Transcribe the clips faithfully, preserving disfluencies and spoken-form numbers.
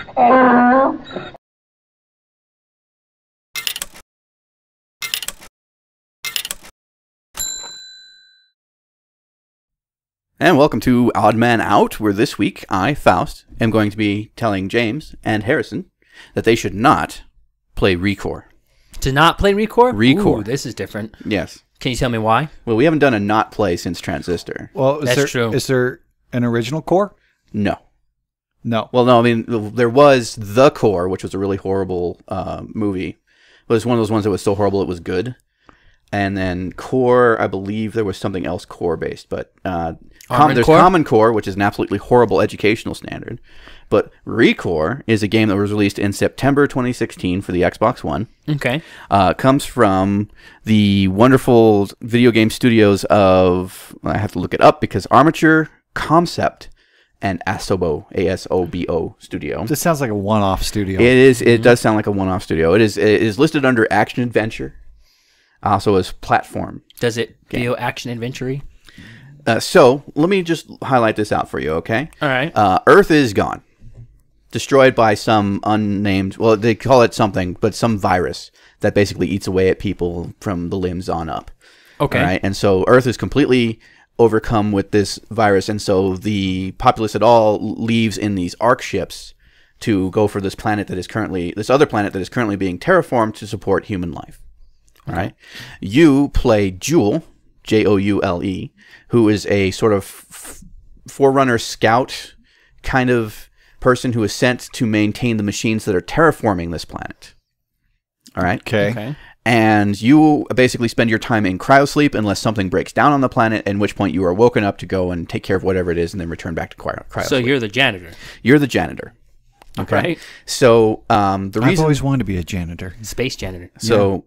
And welcome to Odd Man Out, where this week I, Faust, am going to be telling James and Harrison that they should not play ReCore. To not play ReCore? ReCore. Ooh, this is different. Yes. Can you tell me why? Well, we haven't done a not play since Transistor. Well, is That's there, true. Is there an original core? No. No. Well, no, I mean, there was The Core, which was a really horrible uh, movie. It was one of those ones that was so horrible it was good. And then Core, I believe there was something else Core-based, but uh, com there's Core? Common Core, which is an absolutely horrible educational standard. But ReCore is a game that was released in September twenty sixteen for the Xbox One. Okay. Uh, comes from the wonderful video game studios of, I have to look it up because Armature, Concept, and Asobo, A S O B O Studio. This sounds like a one-off studio. It is. It does sound like a one-off studio. It is. It is listed under Action Adventure. Also as platform. Does it feel action adventure-y? Uh, so let me just highlight this out for you, okay? All right. Uh, Earth is gone, destroyed by some unnamed. Well, they call it something, but some virus that basically eats away at people from the limbs on up. Okay. All right, and so Earth is completely overcome with this virus, and so the populace at all leaves in these arc ships to go for this planet that is currently this other planet that is currently being terraformed to support human life. All right, you play Joule, J O U L E, who is a sort of f forerunner scout kind of person who is sent to maintain the machines that are terraforming this planet. All right. Okay. Okay. And you basically spend your time in cryosleep unless something breaks down on the planet, at which point you are woken up to go and take care of whatever it is and then return back to cryo cryosleep. So you're the janitor. You're the janitor. Okay. Right. So um, the I've reason... always wanted to be a janitor. Space janitor. So...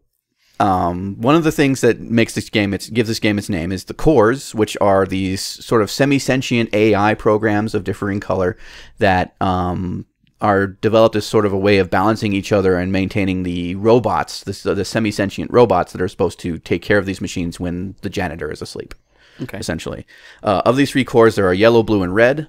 Um, one of the things that makes this game, it gives this game its name, is the cores, which are these sort of semi-sentient A I programs of differing color that um, are developed as sort of a way of balancing each other and maintaining the robots, the, the semi-sentient robots that are supposed to take care of these machines when the janitor is asleep, Okay. essentially. Uh, of these three cores, there are yellow, blue, and red.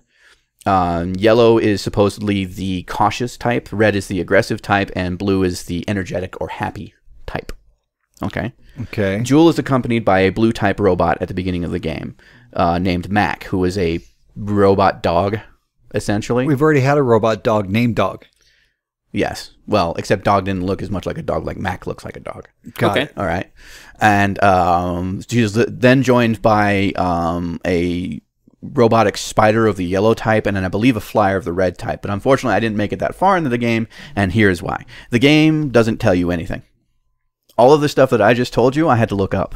Um, yellow is supposedly the cautious type, red is the aggressive type, and blue is the energetic or happy type. Okay. Okay. Joule is accompanied by a blue-type robot at the beginning of the game uh, named Mac, who is a robot dog, essentially. We've already had a robot dog named Dog. Yes. Well, except Dog didn't look as much like a dog like Mac looks like a dog. Got Okay. it. All right. And um, she's then joined by um, a robotic spider of the yellow type and then I believe a flyer of the red type. But unfortunately, I didn't make it that far into the game, and here's why. The game doesn't tell you anything. All of the stuff that I just told you, I had to look up.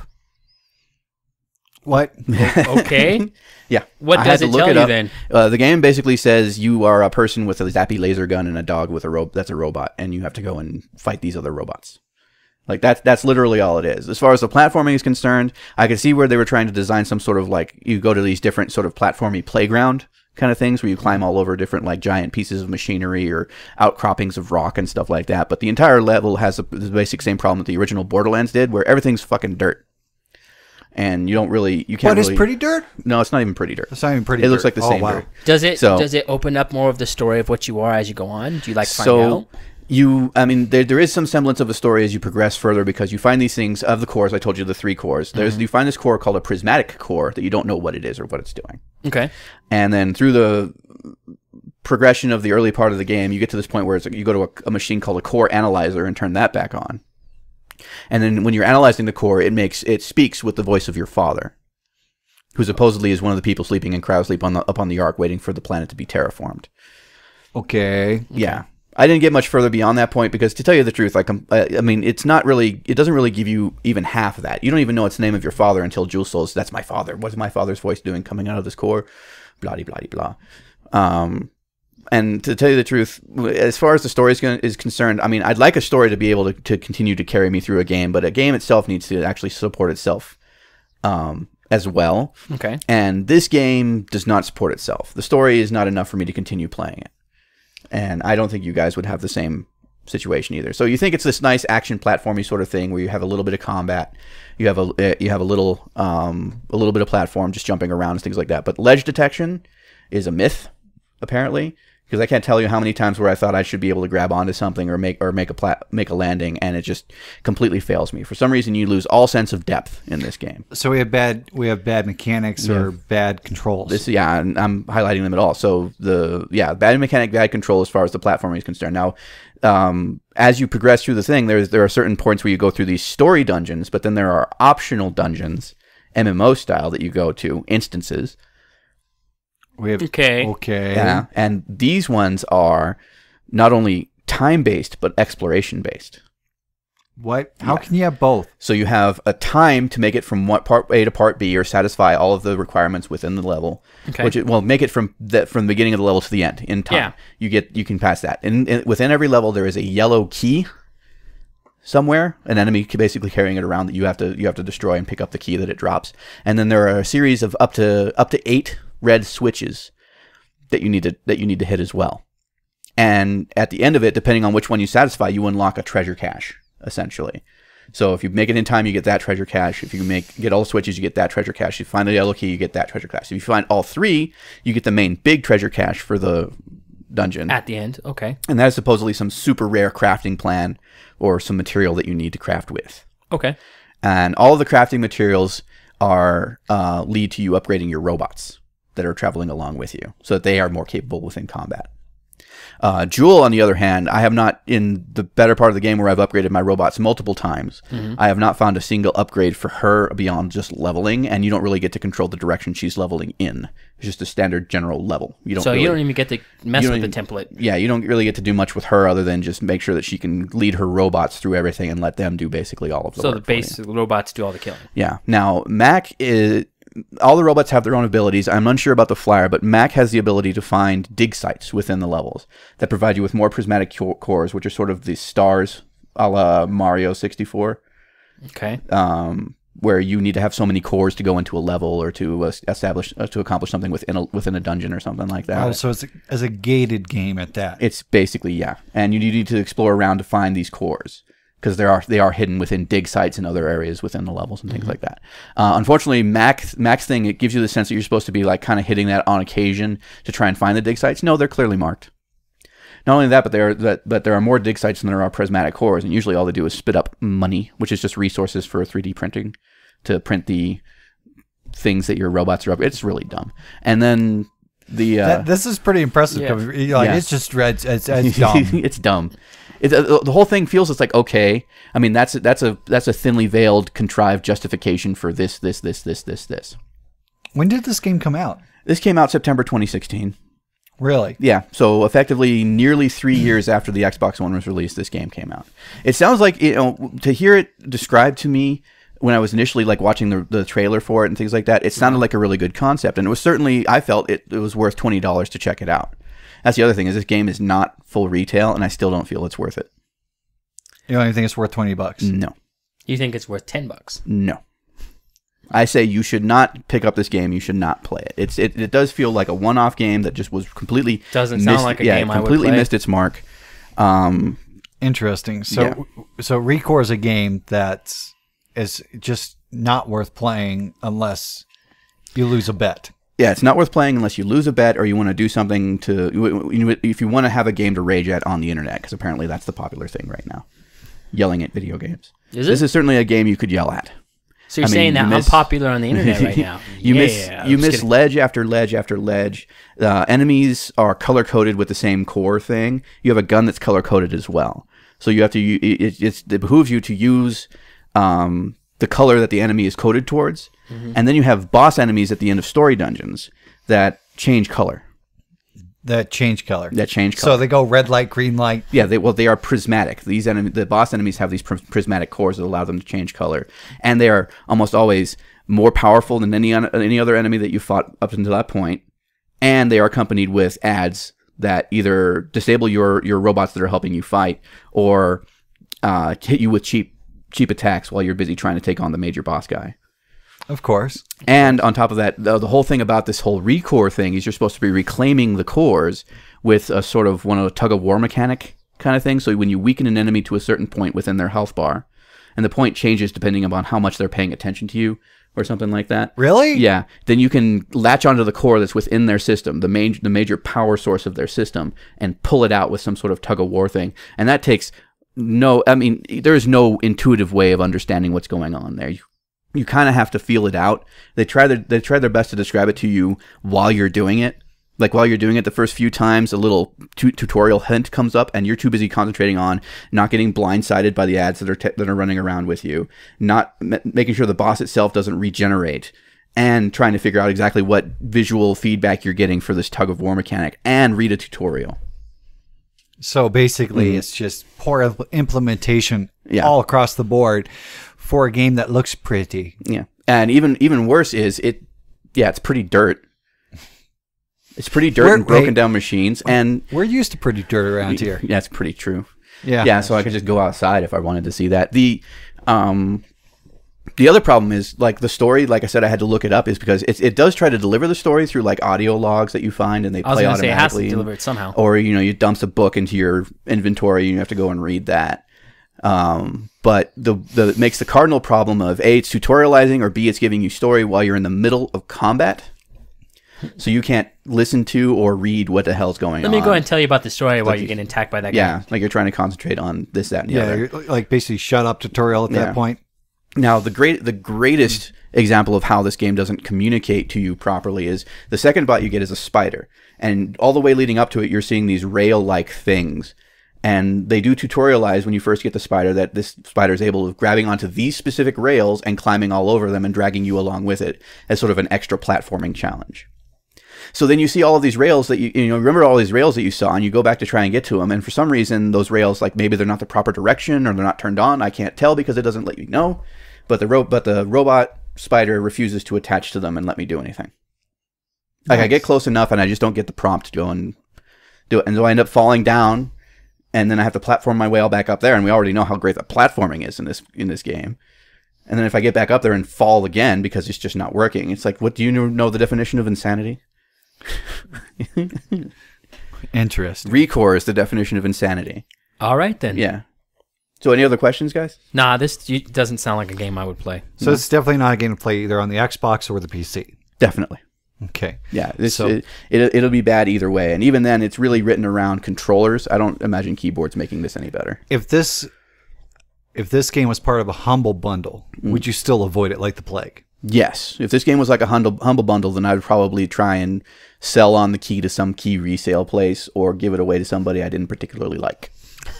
What? Okay. Yeah. What I does had to it look tell it you up. then? Uh, the game basically says you are a person with a zappy laser gun and a dog with a ro that's a robot, and you have to go and fight these other robots. Like, that's, that's literally all it is. As far as the platforming is concerned, I could see where they were trying to design some sort of, like, you go to these different sort of platformy playground kind of things where you climb all over different, like, giant pieces of machinery or outcroppings of rock and stuff like that. But the entire level has a, the basic same problem that the original Borderlands did, where everything's fucking dirt. And you don't really, you can't What is really... pretty dirt? No, it's not even pretty dirt. It's not even pretty It dirt. looks like the Oh, same wow. dirt. Does it So- does it open up more of the story of what you are as you go on? Do you like find So out? you, I mean, there, there is some semblance of a story as you progress further because you find these things of the cores. I told you the three cores. There's Mm-hmm. you find this core called a prismatic core that you don't know what it is or what it's doing. Okay. And then through the progression of the early part of the game, you get to this point where it's, you go to a, a machine called a core analyzer and turn that back on. And then when you're analyzing the core, it makes it speaks with the voice of your father, who supposedly is one of the people sleeping in cryosleep on the up on the Ark, waiting for the planet to be terraformed. Okay. Yeah. I didn't get much further beyond that point because, to tell you the truth, like, I, I mean, it's not really, it doesn't really give you even half of that. You don't even know it's the name of your father until Joule says, that's my father. What's my father's voice doing coming out of this core? Blah, blah, blah, blah. Um, and to tell you the truth, as far as the story is, gonna, is concerned, I mean, I'd like a story to be able to, to continue to carry me through a game, but a game itself needs to actually support itself um, as well. Okay. And this game does not support itself. The story is not enough for me to continue playing it. And I don't think you guys would have the same situation either. So you think it's this nice action platformy sort of thing where you have a little bit of combat, you have a you have a little um, a little bit of platform, just jumping around and things like that. But ledge detection is a myth, apparently, Because I can't tell you how many times where I thought I should be able to grab onto something or make or make a plat make a landing, and it just completely fails me. For some reason, you lose all sense of depth in this game. So we have bad we have bad mechanics Yeah. or bad controls. This, yeah, and I'm highlighting them at all. So the yeah, bad mechanic, bad control as far as the platforming is concerned. Now, um, as you progress through the thing, there's there are certain points where you go through these story dungeons, but then there are optional dungeons, M M O style, that you go to, instances. We have Okay. Okay. Yeah, and these ones are not only time-based but exploration-based. What? How Yeah. can you have both? So you have a time to make it from what part A to part B, or satisfy all of the requirements within the level. Okay. Which it, well, make it from the from the beginning of the level to the end in time. Yeah. You get you can pass that. And, and within every level, there is a yellow key somewhere, an enemy basically carrying it around that you have to you have to destroy and pick up the key that it drops. And then there are a series of up to up to eight red switches that you need to that you need to hit as well. And at the end of it, depending on which one you satisfy, you unlock a treasure cache, essentially. So if you make it in time, you get that treasure cache. If you make get all the switches, you get that treasure cache. If you find the yellow key, you get that treasure cache. If you find all three, you get the main big treasure cache for the dungeon. At the end, okay. And that is supposedly some super rare crafting plan or some material that you need to craft with. Okay. And all of the crafting materials are uh, lead to you upgrading your robots that are traveling along with you, so that they are more capable within combat. Uh, Jewel, on the other hand, I have not, in the better part of the game where I've upgraded my robots multiple times, Mm-hmm. I have not found a single upgrade for her beyond just leveling, and you don't really get to control the direction she's leveling in. It's just a standard general level. You don't So really, you don't even get to mess you with don't the even- template. Yeah, you don't really get to do much with her other than just make sure that she can lead her robots through everything and let them do basically all of the So work the for you. base robots do all the killing. Yeah. Now, Mac is... All the robots have their own abilities. I'm unsure about the flyer, but Mac has the ability to find dig sites within the levels that provide you with more prismatic co- cores, which are sort of the stars a la Mario sixty-four, Okay. um, where you need to have so many cores to go into a level or to uh, establish uh, to accomplish something within a, within a dungeon or something like that. Oh, so it's a, as a gated game at that. It's basically, yeah. And you need to explore around to find these cores, because there are they are hidden within dig sites and other areas within the levels and things Mm-hmm. like that. Uh, unfortunately, Mac Mac's thing, it gives you the sense that you're supposed to be like kind of hitting that on occasion to try and find the dig sites. No, they're clearly marked. Not only that, but there are that but there are more dig sites than there are prismatic cores, and usually all they do is spit up money, which is just resources for three D printing to print the things that your robots are up. It's really dumb. And then the uh, That- this is pretty impressive. Yeah. 'cause, you know, like, Yeah. It's just red. It's, it's dumb. it's dumb. It, uh, the whole thing feels it's like, okay. I mean, that's that's a that's a thinly veiled, contrived justification for this, this, this, this, this, this. When did this game come out? This came out September twenty sixteen. Really? Yeah, so effectively nearly three years after the Xbox One was released, this game came out. It sounds like, you know, to hear it described to me when I was initially like watching the the trailer for it and things like that, it sounded like a really good concept, and it was certainly, I felt it, it was worth twenty dollars to check it out. That's the other thing, is this game is not full retail, and I still don't feel it's worth it. You don't even think it's worth twenty bucks? No. You think it's worth ten bucks? No. I say you should not pick up this game. You should not play it. It's it, it does feel like a one-off game that just was completely Doesn't sound missed, like a yeah, game I would completely play. missed its mark. Um, Interesting. So, Yeah. so ReCore is a game that's is just not worth playing unless you lose a bet. yeah, it's not worth playing unless you lose a bet or you want to do something to. you- If you want to have a game to rage at on the internet, because apparently that's the popular thing right now, yelling at video games. Is This it? is certainly a game you could yell at. So you're I mean, saying that you miss- I'm popular on the internet right now? you yeah, miss I'm you just miss kidding. ledge after ledge after ledge. Uh, enemies are color coded with the same core thing. You have a gun that's color coded as well, so you have to. u- It, it's, it behooves you to use um, the color that the enemy is coded towards, Mm-hmm. and then you have boss enemies at the end of story dungeons that change color. That change color. That change color. So they go red light, green light. Yeah, they well they are prismatic. These enemy, the boss enemies have these pr- prismatic cores that allow them to change color, and they are almost always more powerful than any un- any other enemy that you fought up until that point. And they are accompanied with ads that either disable your your robots that are helping you fight, or uh, hit you with cheap cheap attacks while you're busy trying to take on the major boss guy. Of course. And on top of that, the, the whole thing about this whole ReCore thing is you're supposed to be reclaiming the cores with a sort of one of a tug of war mechanic kind of thing. So when you weaken an enemy to a certain point within their health bar, and the point changes depending upon how much they're paying attention to you, or something like that. Really? Yeah. Then you can latch onto the core that's within their system, the main, the major power source of their system, and pull it out with some sort of tug of war thing. And that takes no, I mean, there is no intuitive way of understanding what's going on there. You, you kind of have to feel it out. They try their, they try their best to describe it to you while you're doing it. Like while you're doing it the first few times, a little tu- tutorial hint comes up, and you're too busy concentrating on not getting blindsided by the ads that are te- that are running around with you, not m- making sure the boss itself doesn't regenerate, and trying to figure out exactly what visual feedback you're getting for this tug of war mechanic, and read a tutorial. So basically, Mm. it's just poor impl- implementation Yeah. all across the board for a game that looks pretty. Yeah, and even even worse is it. Yeah, it's pretty dirt. It's pretty dirt We're- and broken wait. down machines, and We're used to pretty dirt around here. that's pretty true. Yeah. Yeah, so I could just go outside if I wanted to see that. The um the other problem is like the story, like I said, I had to look it up, is because it it does try to deliver the story through like audio logs that you find, and they I was play going to say it has to automatically. deliver it somehow. Or you know, you dumps a book into your inventory and you have to go and read that. Um, but the the it makes the cardinal problem of A, it's tutorializing, or B, it's giving you story while you're in the middle of combat. So you can't listen to or read what the hell's going Let on. me go ahead and tell you about the story while Like you're you- getting attacked by that guy. Yeah, like you're trying to concentrate on this, that, and the Yeah, other. you're like basically shut up tutorial at Yeah. that point. Now, the great, the greatest example of how this game doesn't communicate to you properly is the second bot you get is a spider, and all the way leading up to it, you're seeing these rail-like things, and they do tutorialize when you first get the spider that this spider is able of grabbing onto these specific rails and climbing all over them and dragging you along with it as sort of an extra platforming challenge. So then you see all of these rails that you, you know, remember all these rails that you saw, and you go back to try and get to them, and for some reason those rails, like maybe they're not the proper direction or they're not turned on. I can't tell because it doesn't let you know. But the ro- but the robot spider refuses to attach to them and let me do anything. Like Nice. I get close enough and I just don't get the prompt to go and do it, and so I end up falling down, and then I have to platform my way all back up there, and we already know how great the platforming is in this in this game. And then if I get back up there and fall again because it's just not working, it's like, what, do you know the definition of insanity? Interesting. ReCore is the definition of insanity. All right, then. Yeah. So any other questions, guys? Nah, this y- doesn't sound like a game I would play. So it's definitely not a game to play either on the Xbox or the P C. Definitely. Okay. Yeah. This, So- it, it, it'll be bad either way. And even then, it's really written around controllers. I don't imagine keyboards making this any better. If this if this game was part of a humble bundle, Mm. would you still avoid it like the plague? Yes. If this game was like a humble, humble bundle, then I would probably try and sell on the key to some key resale place or give it away to somebody I didn't particularly like.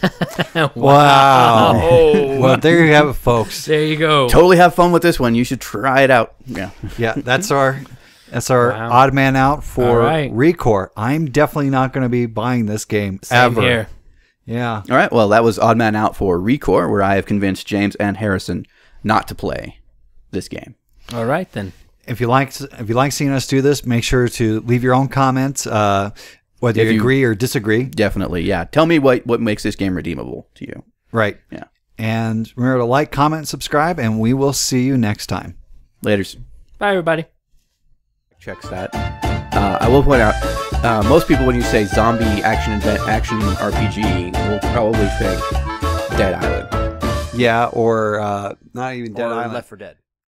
Wow. Oh, Well, there you have it, folks. there you go. Totally have fun with this one. You should try it out. Yeah. Yeah, that's our that's our Wow. odd man out for All right. ReCore. I'm definitely not going to be buying this game Same ever. here. Yeah. All right. Well, that was Odd Man Out for ReCore, where I have convinced James and Harrison not to play this game. All right, then. If you like if you like seeing us do this, make sure to leave your own comments, uh, whether If you you- agree or disagree. Definitely. Yeah. Tell me what, what makes this game redeemable to you. Right. Yeah. And remember to like, comment, subscribe, and we will see you next time. Laters. Bye, everybody. Checks that. Uh, I will point out, uh, most people when you say zombie action event, action R P G will probably think Dead Island. Yeah, or uh, not even Dead Or Island. Left four Dead.